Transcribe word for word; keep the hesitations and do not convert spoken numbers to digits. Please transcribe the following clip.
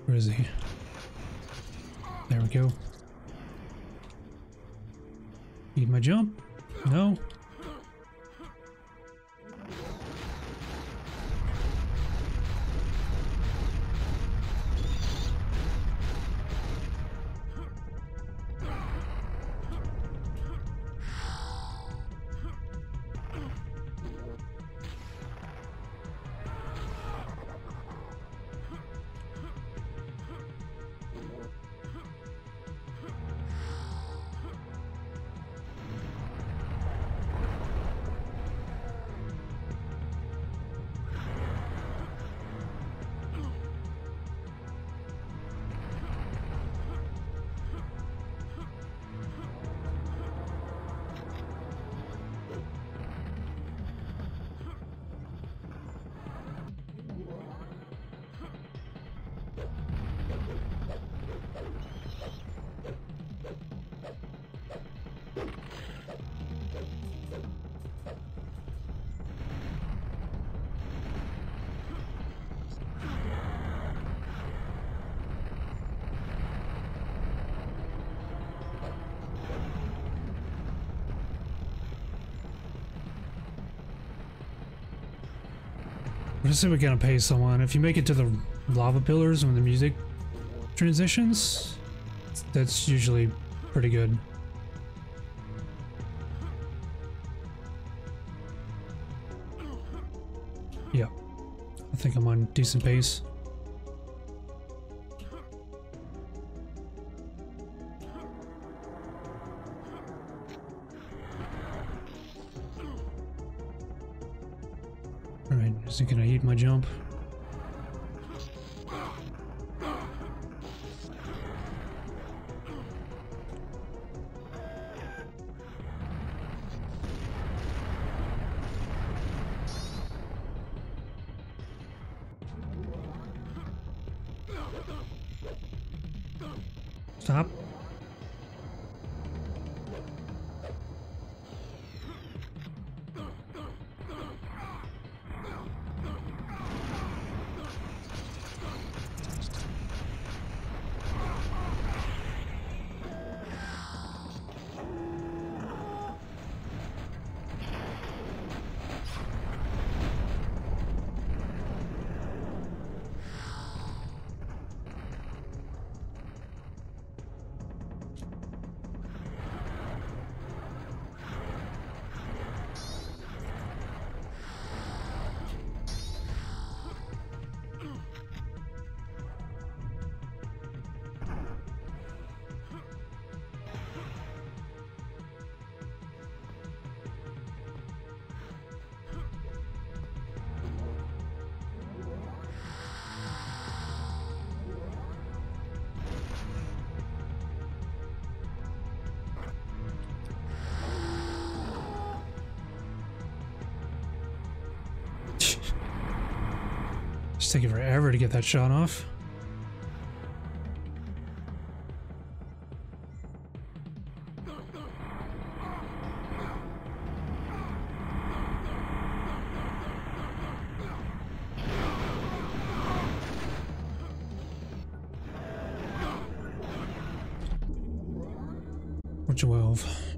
Where is he? There we go. Need my jump? No. Let's see if we can pay someone. If you make it to the lava pillars when the music transitions, that's usually pretty good. Yeah, I think I'm on decent pace. Alright, is he gonna eat my jump? Stop. It's taking forever to get that shot off. Or twelve.